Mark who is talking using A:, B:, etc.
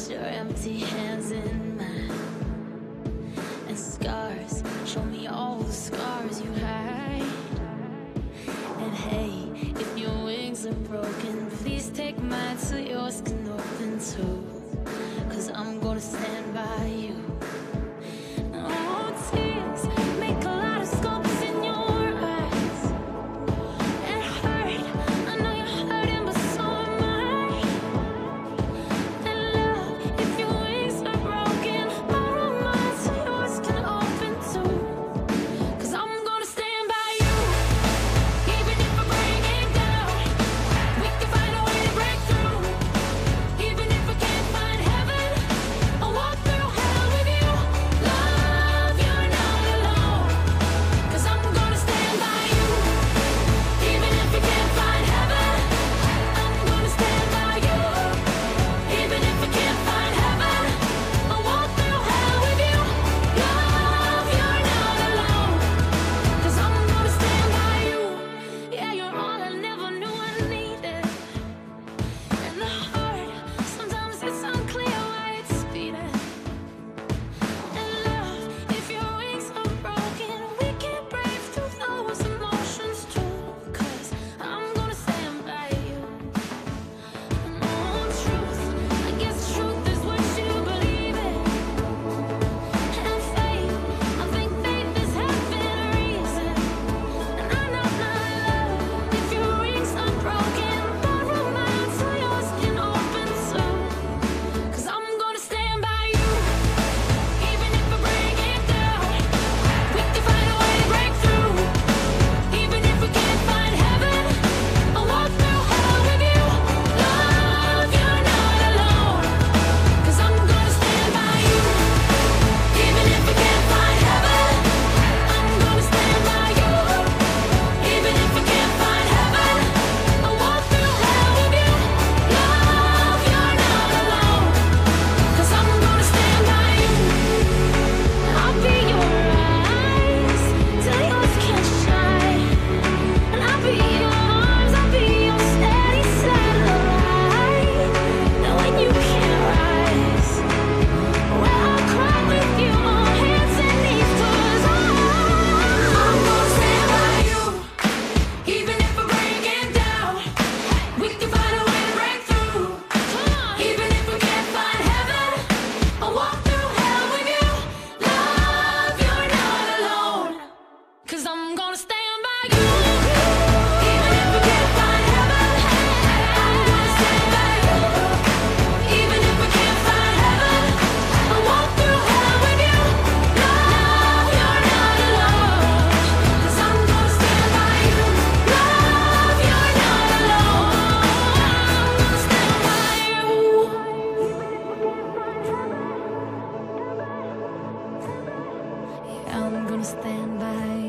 A: your empty hands in mine, and scars, show me all the scars you hide. And hey, if your wings are broken, please take mine so yours can open too. 'Cause I'm gonna stand by you. Oh, tears make a lot of sculpts in your eyes. It hurt, I know you're hurting, but so am I. And love, if your wings are broken, borrow mine so yours can open too. 'Cause I'm gonna stand by you, even if we're breaking down. We can find a way to break through, even if we can't find heaven. I'll walk through hell with you. Love, you're not alone. 'Cause I'm gonna stand by you, even if we can't find heaven. I'm gonna stand by you, even if we can't find heaven. I'll walk through hell with you. Love, you're not alone. 'Cause I'm gonna stand by you. Yeah, you're all I never knew I needed. And the heart, sometimes it's unclear why it's beating. And love, if your wings are broken, we can break through those emotions too. 'Cause I'm gonna stand by you. And oh, truth, I guess truth is what you believe in. And faith, I think faith is having a reason. And I know my love, if your wings are broken, borrow mine so yours can open too. 'Cause I'm gonna stand by you, even if we're breaking down. We can find a way to break through, even if we can't find heaven. I'll walk through hell with you. Love, you're not alone. 'Cause I'm gonna stand by you, even if we can't find heaven. I'm gonna stand by you, even if we can't find heaven. I'll walk through hell with you. Love, you're not alone. 'Cause I'm gonna stand by you. I'll be your eyes till yours can't shine. And I'll be your arms, I'll be your steady satellite. And when you can't rise, well, I'll cry with you on hands and knees. 'Cause I'm gonna stand by you, even if we're breaking down. We can find a way to break through, even if we can't find heaven. I'll walk through hell with you. Love, you're not alone. 'Cause I'm gonna stand by you, even if we can't find heaven. I'm gonna stand by you, even if we can't find heaven. I'll walk through hell with you. Love, you're not alone. 'Cause I'm gonna stand by you. Love, you're not alone. I'm gonna stand by you. Yeah, I'm gonna stand by you.